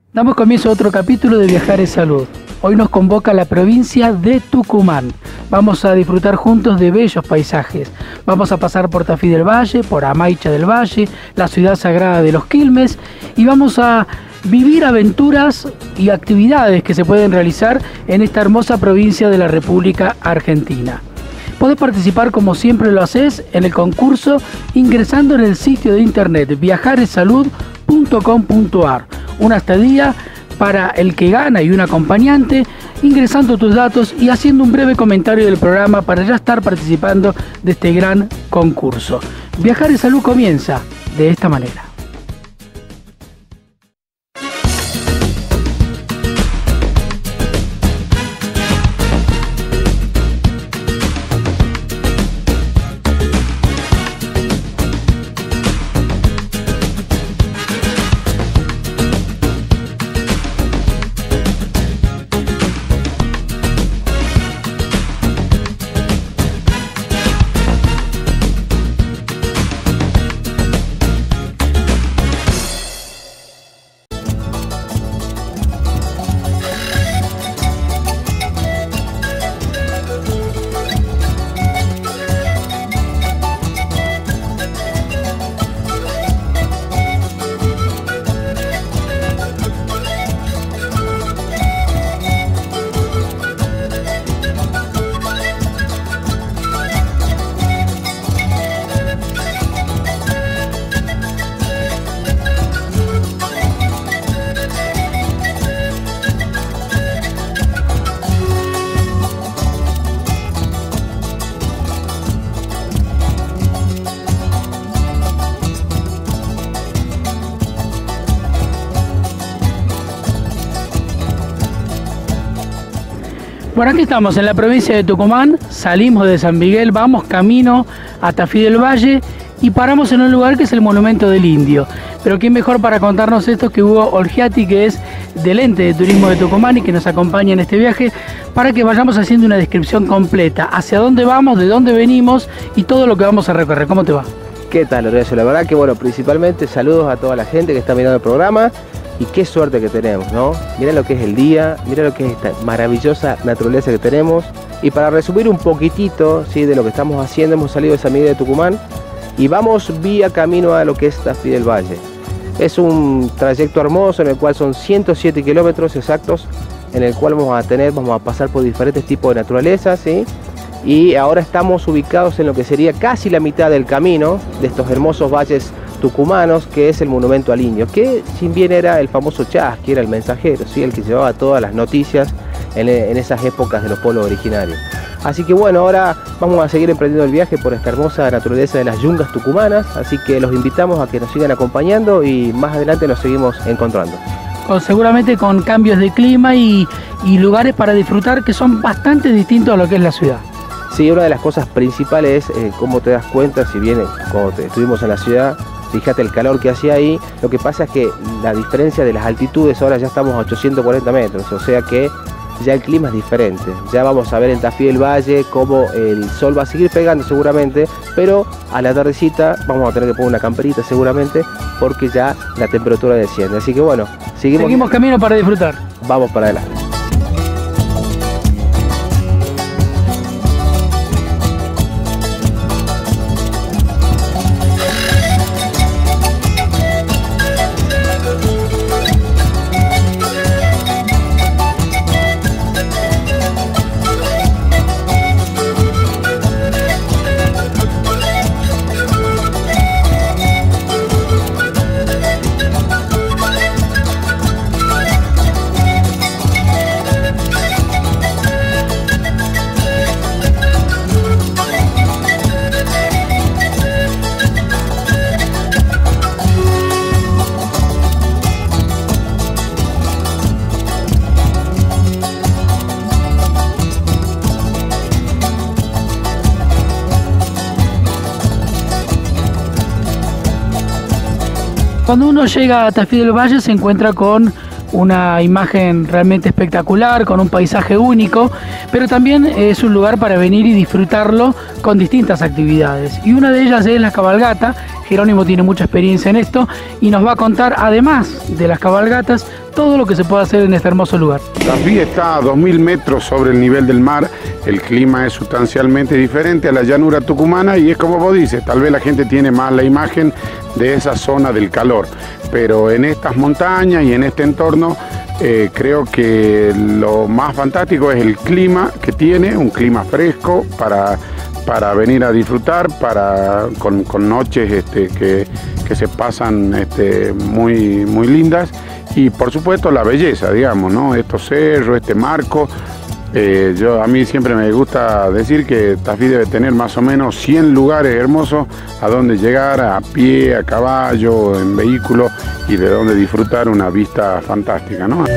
Damos comienzo a otro capítulo de Viajar es Salud. Hoy nos convoca la provincia de Tucumán. Vamos a disfrutar juntos de bellos paisajes. Vamos a pasar por Tafí del Valle, por Amaicha del Valle, la ciudad sagrada de los Quilmes, y vamos a vivir aventuras y actividades que se pueden realizar en esta hermosa provincia de la República Argentina. Podés participar, como siempre lo haces, en el concurso ingresando en el sitio de internet viajaresalud.com.ar. Una estadía para el que gana y un acompañante, ingresando tus datos y haciendo un breve comentario del programa para ya estar participando de este gran concurso. Viajar en Salud comienza de esta manera. Bueno, aquí estamos en la provincia de Tucumán, salimos de San Miguel, vamos camino a Tafí del Valle y paramos en un lugar que es el Monumento del Indio. Pero quién mejor para contarnos esto que Hugo Olgiati, que es del Ente de Turismo de Tucumán y que nos acompaña en este viaje, para que vayamos haciendo una descripción completa, hacia dónde vamos, de dónde venimos y todo lo que vamos a recorrer. ¿Cómo te va? ¿Qué tal, Lorenzo? La verdad que, bueno, principalmente saludos a toda la gente que está mirando el programa. Y qué suerte que tenemos, ¿no? Mira lo que es el día, mira lo que es esta maravillosa naturaleza que tenemos. Y para resumir un poquitito, ¿sí?, de lo que estamos haciendo, hemos salido de San Miguel de Tucumán y vamos vía camino a lo que es Tafí del Valle. Es un trayecto hermoso en el cual son 107 kilómetros exactos, en el cual vamos a pasar por diferentes tipos de naturaleza, ¿sí? Y ahora estamos ubicados en lo que sería casi la mitad del camino de estos hermosos valles tucumanos, que es el Monumento al Indio, que si bien era el famoso Chasqui, era el mensajero, ¿sí?, el que llevaba todas las noticias en esas épocas de los pueblos originarios. Así que bueno, ahora vamos a seguir emprendiendo el viaje por esta hermosa naturaleza de las yungas tucumanas, así que los invitamos a que nos sigan acompañando y más adelante nos seguimos encontrando. Seguramente con cambios de clima y lugares para disfrutar que son bastante distintos a lo que es la ciudad. Sí, una de las cosas principales es cómo te das cuenta, si bien cuando estuvimos en la ciudad, fíjate el calor que hacía ahí. Lo que pasa es que la diferencia de las altitudes, ahora ya estamos a 840 metros, o sea que ya el clima es diferente. Ya vamos a ver en Tafí del Valle cómo el sol va a seguir pegando seguramente, pero a la tardecita vamos a tener que poner una camperita seguramente, porque ya la temperatura desciende. Así que bueno, seguimos camino para disfrutar. Vamos para adelante. Cuando uno llega a Tafí del Valle se encuentra con una imagen realmente espectacular, con un paisaje único, pero también es un lugar para venir y disfrutarlo con distintas actividades. Y una de ellas es la cabalgata, Jerónimo tiene mucha experiencia en esto y nos va a contar, además de las cabalgatas, todo lo que se puede hacer en este hermoso lugar. Tafí está a 2000 metros sobre el nivel del mar, el clima es sustancialmente diferente a la llanura tucumana y es como vos dices, tal vez la gente tiene más la imagen de esa zona del calor, pero en estas montañas y en este entorno creo que lo más fantástico es el clima que tiene, un clima fresco para venir a disfrutar, con noches que se pasan muy, muy lindas. Y por supuesto la belleza, digamos, ¿no? Estos cerros, este marco. A mí siempre me gusta decir que Tafí debe tener más o menos 100 lugares hermosos a donde llegar a pie, a caballo, en vehículo y de donde disfrutar una vista fantástica, ¿no?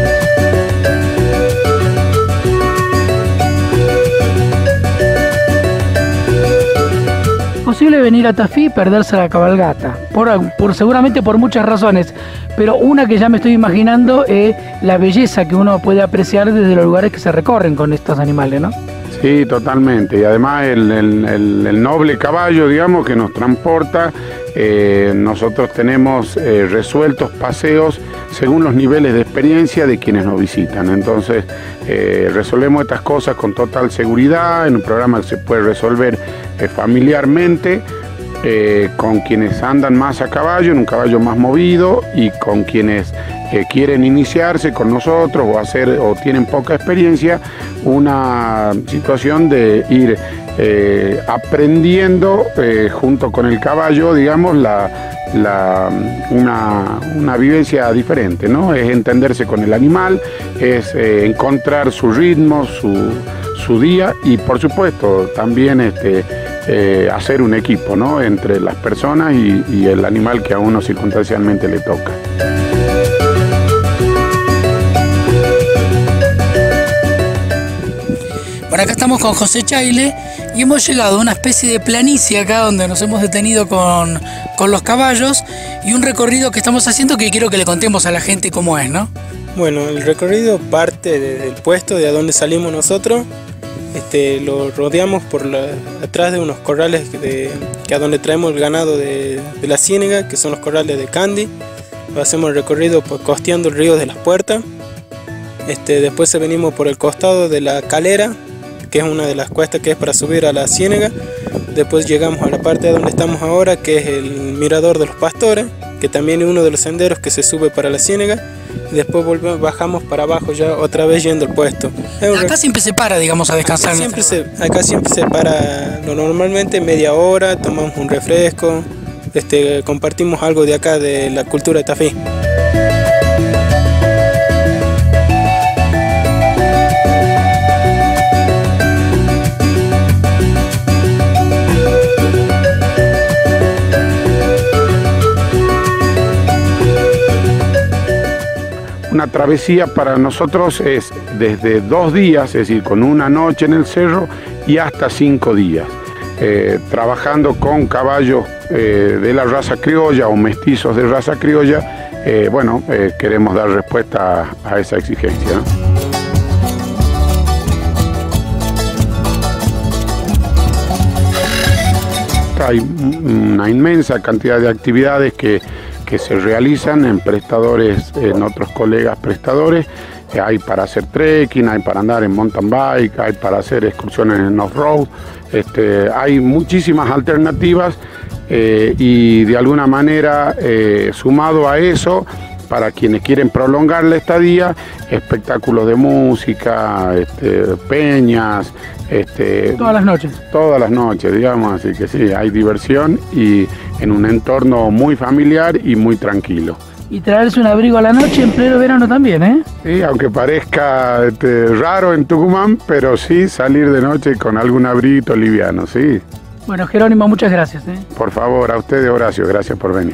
Posible venir a Tafí y perderse la cabalgata, seguramente por muchas razones, pero una que ya me estoy imaginando es la belleza que uno puede apreciar desde los lugares que se recorren con estos animales, ¿no? Sí, totalmente, y además el noble caballo, digamos, que nos transporta, nosotros tenemos resueltos paseos según los niveles de experiencia de quienes nos visitan, entonces resolvemos estas cosas con total seguridad, en un programa que se puede resolver familiarmente, con quienes andan más a caballo, en un caballo más movido, y con quienes quieren iniciarse con nosotros o tienen poca experiencia, una situación de ir aprendiendo junto con el caballo, digamos, una vivencia diferente, ¿no? Es entenderse con el animal, es encontrar su ritmo, su día y por supuesto también hacer un equipo, ¿no? Entre las personas y el animal que a uno circunstancialmente le toca. Bueno, acá estamos con José Chaile y hemos llegado a una especie de planicie acá donde nos hemos detenido con los caballos y un recorrido que estamos haciendo que quiero que le contemos a la gente cómo es, ¿no? Bueno, el recorrido parte del puesto de donde salimos nosotros. Lo rodeamos atrás de unos corrales que a donde traemos el ganado de la Ciénega, que son los corrales de Candy. Hacemos el recorrido costeando el río de las Puertas. Después venimos por el costado de la Calera, que es una de las cuestas que es para subir a la Ciénega. Después llegamos a la parte donde estamos ahora, que es el Mirador de los Pastores, que también es uno de los senderos que se sube para la Ciénega. Y después bajamos para abajo ya otra vez yendo al puesto. Acá siempre se para, digamos, a descansar. Acá siempre se para normalmente media hora, tomamos un refresco, compartimos algo de acá de la cultura de Tafí. Una travesía para nosotros es desde 2 días, es decir, con una noche en el cerro y hasta 5 días, trabajando con caballos de la raza criolla o mestizos de raza criolla. Queremos dar respuesta a esa exigencia, ¿no? Hay una inmensa cantidad de actividades que se realizan en prestadores, en otros colegas prestadores. Hay para hacer trekking, hay para andar en mountain bike, hay para hacer excursiones en off-road. Hay muchísimas alternativas y de alguna manera, sumado a eso, para quienes quieren prolongar la estadía, espectáculos de música, peñas. Todas las noches. Todas las noches, digamos, así que sí, hay diversión y en un entorno muy familiar y muy tranquilo. Y traerse un abrigo a la noche en pleno verano también, ¿eh? Sí, aunque parezca raro en Tucumán, pero sí salir de noche con algún abriguito liviano, sí. Bueno, Jerónimo, muchas gracias, ¿eh? Por favor, a ustedes, Horacio, gracias por venir.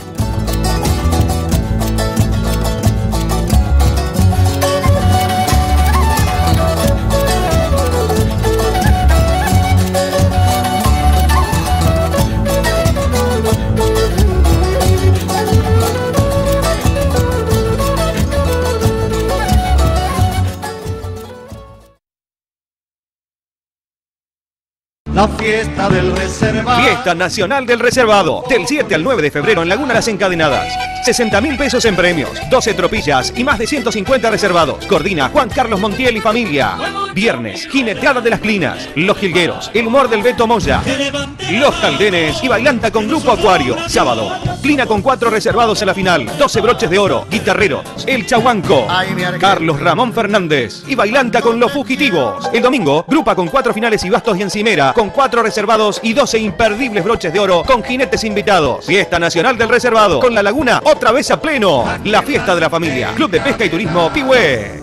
La fiesta del reservado. Fiesta Nacional del Reservado. Del 7 al 9 de febrero en Laguna Las Encadenadas. 60.000 pesos en premios, 12 tropillas y más de 150 reservados. Coordina Juan Carlos Montiel y familia. Viernes, jineteada de las clinas, Los Jilgueros, el humor del Beto Moya, Los Caldenes y bailanta con Grupo Acuario. Sábado, clina con 4 reservados en la final, 12 broches de oro, guitarreros, El Chahuanco, Carlos Ramón Fernández y bailanta con Los Fugitivos. El domingo, grupa con 4 finales y bastos y encimera, con 4 reservados y 12 imperdibles broches de oro con jinetes invitados. Fiesta Nacional del Reservado, con la Laguna otra vez a pleno. La fiesta de la familia. Club de Pesca y Turismo Pihue.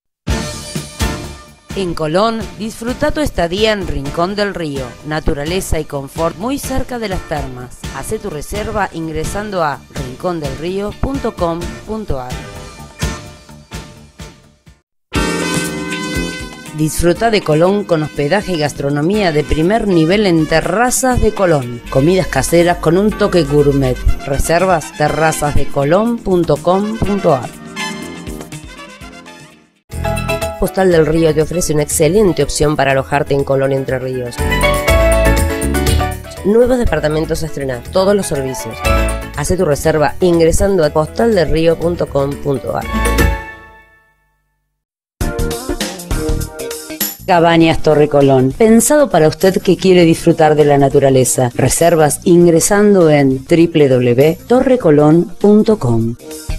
En Colón, disfruta tu estadía en Rincón del Río. Naturaleza y confort muy cerca de las termas. Hacé tu reserva ingresando a rincondelrío.com.ar. Disfruta de Colón con hospedaje y gastronomía de primer nivel en Terrazas de Colón. Comidas caseras con un toque gourmet. Reservas terrazasdecolón.com.ar. Postal del Río te ofrece una excelente opción para alojarte en Colón, Entre Ríos. Nuevos departamentos a estrenar, todos los servicios. Haz tu reserva ingresando a postaldelrío.com.ar. Cabañas Torre Colón, pensado para usted que quiere disfrutar de la naturaleza. Reservas ingresando en www.torrecolon.com.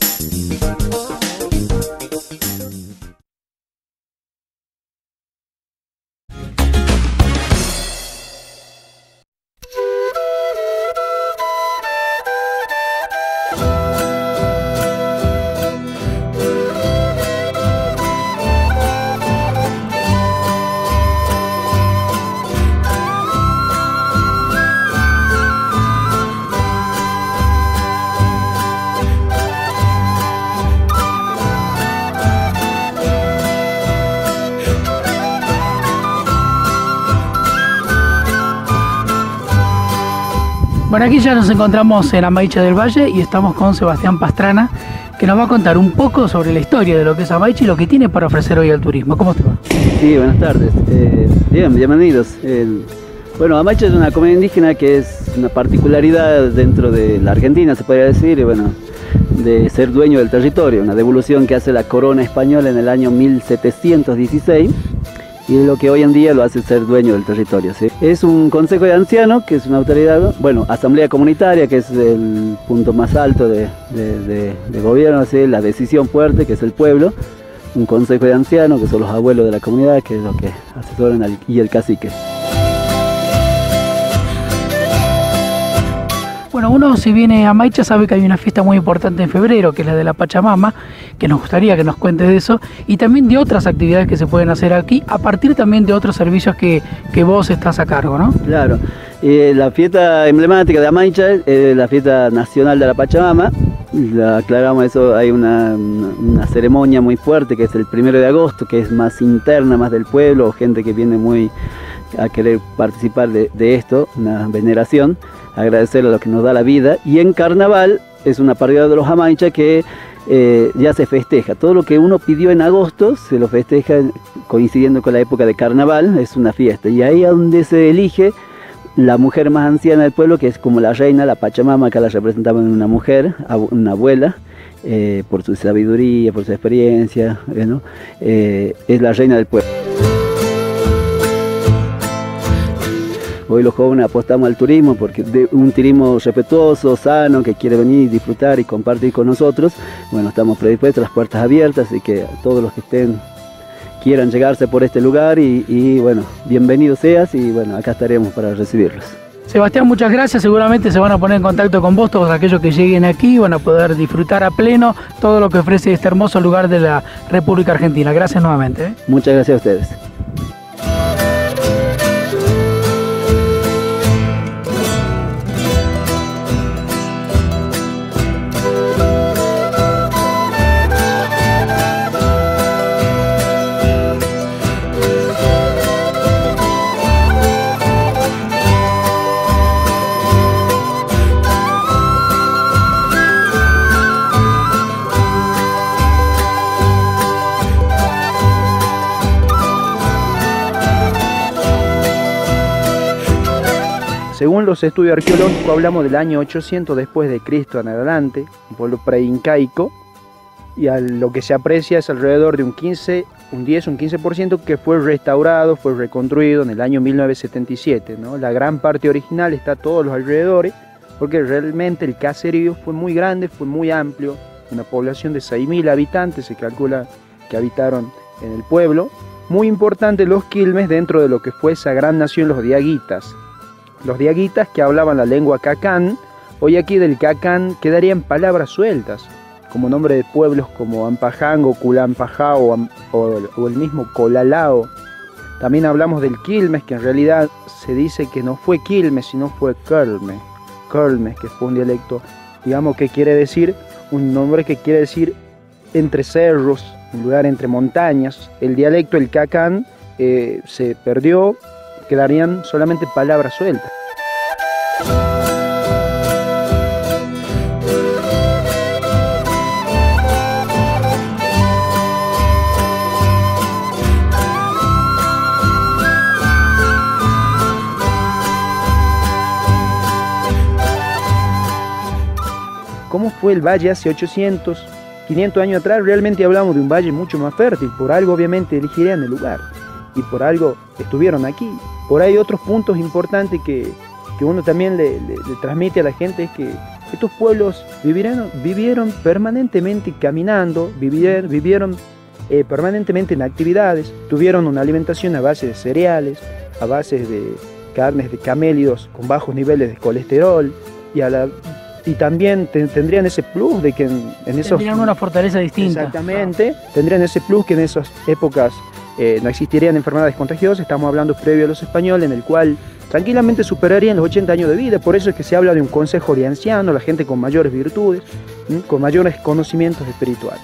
Bueno, aquí ya nos encontramos en Amaiche del Valle y estamos con Sebastián Pastrana, que nos va a contar un poco sobre la historia de lo que es Amaiche y lo que tiene para ofrecer hoy al turismo. ¿Cómo te va? Sí, buenas tardes. Bienvenidos. Bueno, Amaiche es una comunidad indígena que es una particularidad dentro de la Argentina, se podría decir, y bueno, de ser dueño del territorio, una devolución que hace la corona española en el año 1716. Y lo que hoy en día lo hace ser dueño del territorio, ¿sí? Es un consejo de ancianos, que es una autoridad, bueno, asamblea comunitaria, que es el punto más alto de gobierno, ¿sí? La decisión fuerte, que es el pueblo, un consejo de ancianos, que son los abuelos de la comunidad, que es lo que asesoran y el cacique. Bueno, uno si viene a Amaiche sabe que hay una fiesta muy importante en febrero, que es la de la Pachamama, que nos gustaría que nos cuentes de eso, y también de otras actividades que se pueden hacer aquí, a partir también de otros servicios que vos estás a cargo, ¿no? Claro, la fiesta emblemática de Amaiche es la fiesta nacional de la Pachamama. Aclaramos eso, hay una ceremonia muy fuerte que es el 1 de agosto, que es más interna, más del pueblo, o gente que viene muy a querer participar de esto, una veneración, agradecer a lo que nos da la vida. Y en carnaval es una parrilla de los Amaiche que ya se festeja. Todo lo que uno pidió en agosto se lo festeja coincidiendo con la época de carnaval, es una fiesta. Y ahí es donde se elige la mujer más anciana del pueblo, que es como la reina, la Pachamama, que la representaba en una mujer, una abuela, por su sabiduría, por su experiencia, ¿no? Es la reina del pueblo. Hoy los jóvenes apostamos al turismo, porque de un turismo respetuoso, sano, que quiere venir, disfrutar y compartir con nosotros. Bueno, estamos predispuestos, las puertas abiertas, así que a todos los que quieran llegarse por este lugar y bueno, bienvenidos seas y bueno, acá estaremos para recibirlos. Sebastián, muchas gracias. Seguramente se van a poner en contacto con vos todos aquellos que lleguen aquí, van a poder disfrutar a pleno todo lo que ofrece este hermoso lugar de la República Argentina. Gracias nuevamente. Muchas gracias a ustedes. Según los estudios arqueológicos hablamos del año 800 después de Cristo en adelante, un pueblo preincaico, y a lo que se aprecia es alrededor de un 15% que fue restaurado, fue reconstruido en el año 1977, ¿no? La gran parte original está a todos los alrededores, porque realmente el caserío fue muy grande, fue muy amplio, una población de 6.000 habitantes, se calcula que habitaron en el pueblo. Muy importante los quilmes dentro de lo que fue esa gran nación, los diaguitas. Los diaguitas que hablaban la lengua cacán, hoy aquí del cacán quedarían palabras sueltas, como nombre de pueblos como Ampajango, Culampajao o el mismo Colalao. También hablamos del Quilmes, que en realidad se dice que no fue Quilmes, sino fue Quilmes, que fue un dialecto, digamos, que quiere decir, un nombre que quiere decir entre cerros, un lugar entre montañas. El dialecto, el cacán, se perdió, quedarían solamente palabras sueltas. ¿Cómo fue el valle hace 800, 500 años atrás? Realmente hablamos de un valle mucho más fértil. Por algo obviamente elegirían el lugar y por algo estuvieron aquí. Por ahí otros puntos importantes que uno también le transmite a la gente es que estos pueblos vivieron permanentemente caminando, vivieron permanentemente en actividades, tuvieron una alimentación a base de cereales, a base de carnes de camélidos con bajos niveles de colesterol y también tendrían ese plus de que en esos... Tendrían una fortaleza distinta. Exactamente, tendrían ese plus que en esas épocas no existirían enfermedades contagiosas. Estamos hablando previo a los españoles, en el cual tranquilamente superarían los 80 años de vida. Por eso es que se habla de un consejo de ancianos, la gente con mayores virtudes, con mayores conocimientos espirituales.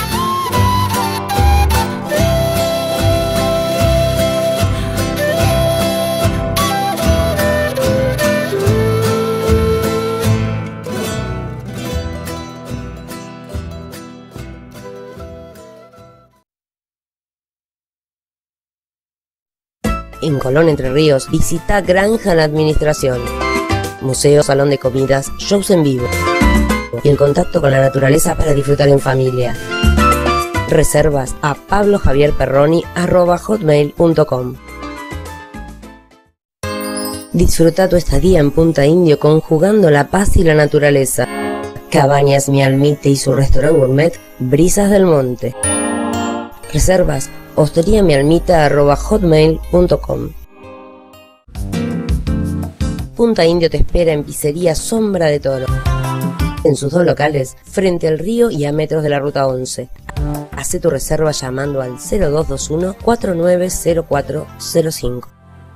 En Colón, Entre Ríos, visita Granja La Administración, museo, salón de comidas, shows en vivo y el contacto con la naturaleza para disfrutar en familia. Reservas a pablojavierperroni@hotmail.com. Disfruta tu estadía en Punta Indio conjugando la paz y la naturaleza. Cabañas Mi Almite y su restaurante gourmet Brisas del Monte. Reservas hosteriamialmita@hotmail.com. Punta Indio te espera en Pizzería Sombra de Toro, en sus dos locales, frente al río y a metros de la Ruta 11. Haz tu reserva llamando al 0221 490405.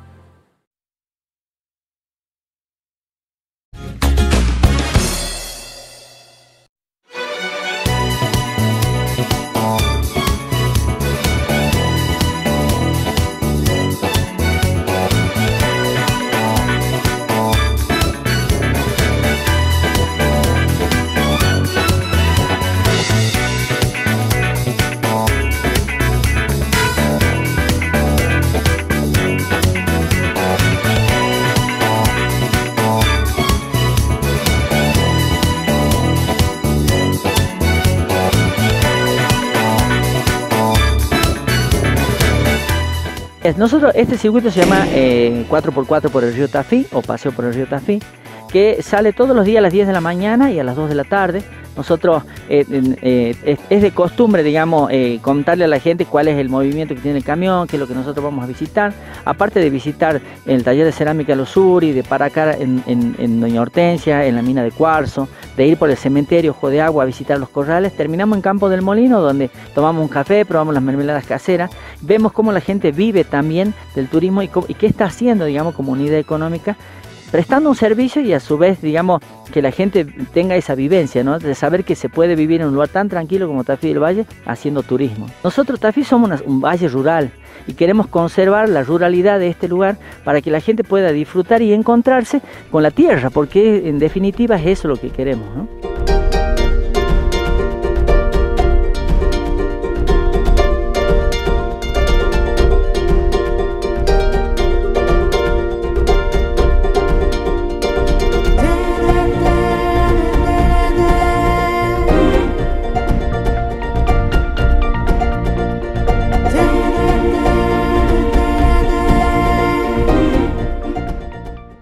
Nosotros, este circuito se llama 4x4 por el río Tafí o Paseo por el río Tafí, que sale todos los días a las 10 de la mañana y a las 2 de la tarde. Nosotros es de costumbre, digamos, contarle a la gente cuál es el movimiento que tiene el camión, qué es lo que nosotros vamos a visitar. Aparte de visitar el taller de cerámica Los Uri, de parar acá en Doña Hortensia, en la mina de cuarzo, de ir por el cementerio Ojo de Agua a visitar los corrales, terminamos en Campo del Molino, donde tomamos un café, probamos las mermeladas caseras, vemos cómo la gente vive también del turismo y qué está haciendo, digamos, como unidad económica, prestando un servicio y a su vez, digamos, que la gente tenga esa vivencia, ¿no? De saber que se puede vivir en un lugar tan tranquilo como Tafí del Valle haciendo turismo. Nosotros, Tafí, somos un valle rural y queremos conservar la ruralidad de este lugar para que la gente pueda disfrutar y encontrarse con la tierra, porque en definitiva es eso lo que queremos, ¿no?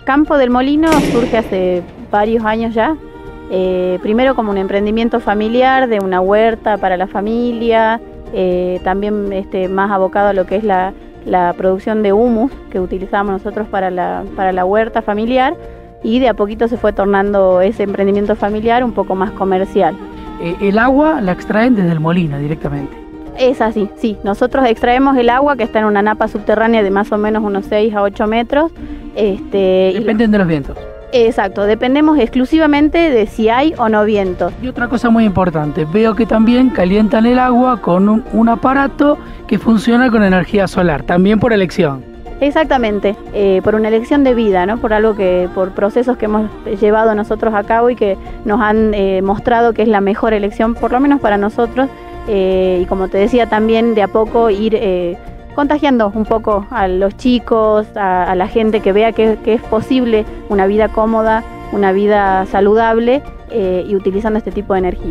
Campo del Molino surge hace varios años ya, primero como un emprendimiento familiar de una huerta para la familia, también más abocado a lo que es la producción de humus que utilizamos nosotros para la huerta familiar, y de a poquito se fue tornando ese emprendimiento familiar un poco más comercial. El agua la extraen desde el molino directamente. Es así, sí. Nosotros extraemos el agua que está en una napa subterránea de más o menos unos 6 a 8 metros. Dependen de los vientos. Exacto, dependemos exclusivamente de si hay o no viento. Y otra cosa muy importante, veo que también calientan el agua con un aparato que funciona con energía solar, también por elección. Exactamente, por una elección de vida, ¿no? Por procesos que hemos llevado nosotros a cabo y que nos han mostrado que es la mejor elección, por lo menos para nosotros, y como te decía también de a poco ir contagiando un poco a los chicos, a la gente que vea que es posible una vida cómoda, una vida saludable y utilizando este tipo de energía.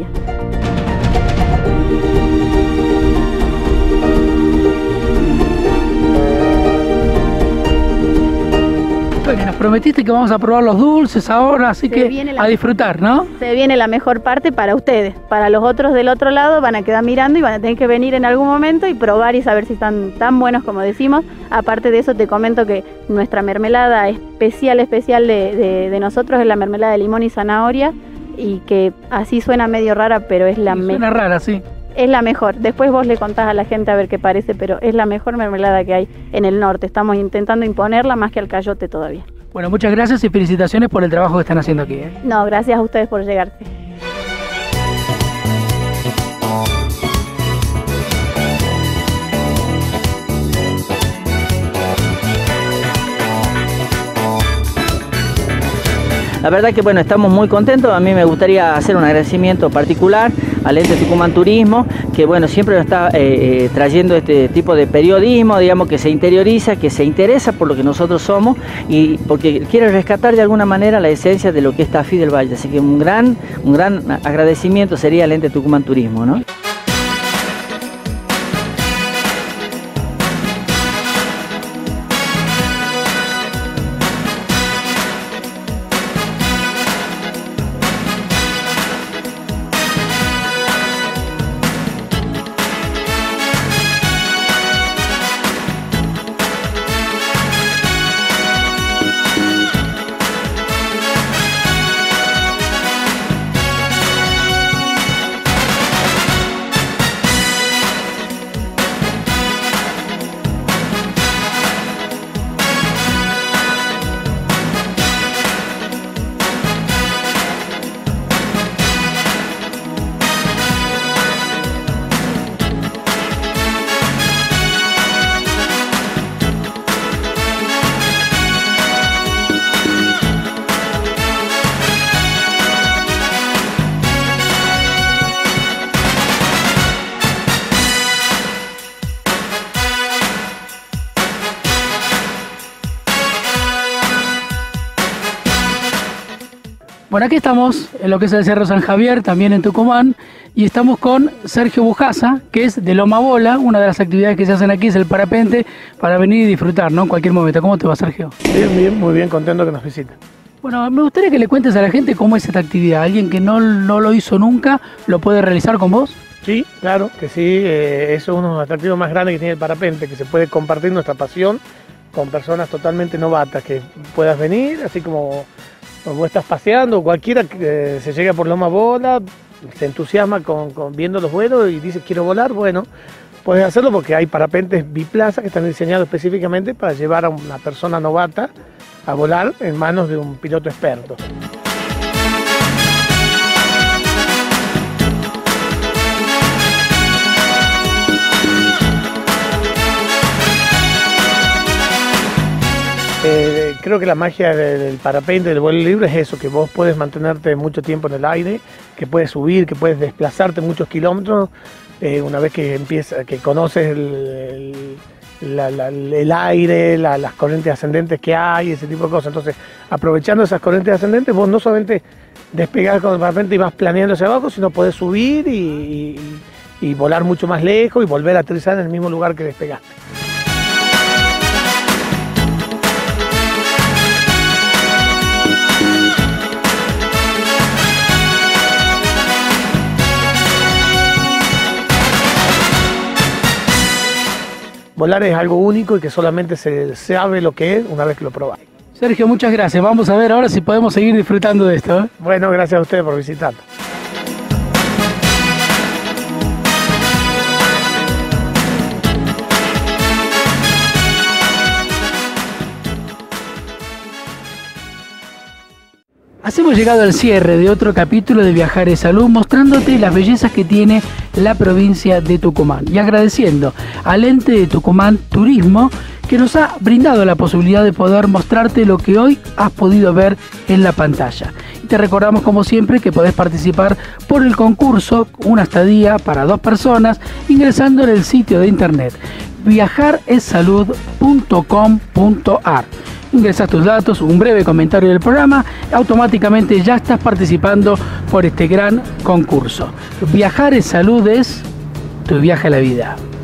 Bueno, nos prometiste que vamos a probar los dulces ahora, así que a disfrutar, ¿no? Se viene la mejor parte para ustedes. Para los otros del otro lado van a quedar mirando y van a tener que venir en algún momento y probar y saber si están tan buenos como decimos. Aparte de eso te comento que nuestra mermelada especial de nosotros es la mermelada de limón y zanahoria, y que así suena medio rara, pero es la mejor. Suena rara, sí. Es la mejor. Después vos le contás a la gente a ver qué parece, pero es la mejor mermelada que hay en el norte. Estamos intentando imponerla más que al cayote todavía. Bueno, muchas gracias y felicitaciones por el trabajo que están haciendo aquí. No, gracias a ustedes por llegarse. La verdad que bueno, estamos muy contentos. A mí me gustaría hacer un agradecimiento particular al ente Tucumán Turismo, que bueno, siempre nos está trayendo este tipo de periodismo, digamos, que se interioriza, que se interesa por lo que nosotros somos y porque quiere rescatar de alguna manera la esencia de lo que es Tafí del Valle. Así que un gran agradecimiento sería al ente Tucumán Turismo, ¿no? Bueno, aquí estamos en lo que es el Cerro San Javier, también en Tucumán, y estamos con Sergio Bujaza, que es de Loma Bola. Una de las actividades que se hacen aquí es el parapente para venir y disfrutar, ¿no? En cualquier momento. ¿Cómo te va, Sergio? Bien, muy bien, contento que nos visiten. Bueno, me gustaría que le cuentes a la gente cómo es esta actividad. ¿Alguien que no lo hizo nunca lo puede realizar con vos? Sí, claro que sí. Eso es uno de los atractivos más grandes que tiene el parapente, que se puede compartir nuestra pasión con personas totalmente novatas, que puedas venir, así como vos estás paseando, cualquiera que se llega por Loma Bola, se entusiasma con viendo los vuelos y dice quiero volar, bueno, puedes hacerlo porque hay parapentes biplaza que están diseñados específicamente para llevar a una persona novata a volar en manos de un piloto experto. Creo que la magia del parapente, del vuelo libre es eso, que vos puedes mantenerte mucho tiempo en el aire, que puedes subir, que puedes desplazarte muchos kilómetros, una vez que conoces el aire, las corrientes ascendentes que hay, ese tipo de cosas. Entonces, aprovechando esas corrientes ascendentes, vos no solamente despegás con el parapente y vas planeando hacia abajo, sino podés subir y volar mucho más lejos y volver a aterrizar en el mismo lugar que despegaste. volar es algo único y que solamente se sabe lo que es una vez que lo probás. Sergio, muchas gracias. Vamos a ver ahora si podemos seguir disfrutando de esto, ¿eh? Bueno, gracias a ustedes por visitarnos. Así hemos llegado al cierre de otro capítulo de Viajar es Salud, mostrándote las bellezas que tiene la provincia de Tucumán y agradeciendo al ente de Tucumán Turismo que nos ha brindado la posibilidad de poder mostrarte lo que hoy has podido ver en la pantalla. Y te recordamos como siempre que podés participar por el concurso Una estadía para 2 personas ingresando en el sitio de internet viajaresalud.com.ar. Ingresas tus datos, un breve comentario del programa, automáticamente ya estás participando por este gran concurso. Viajar es Salud, es tu viaje a la vida.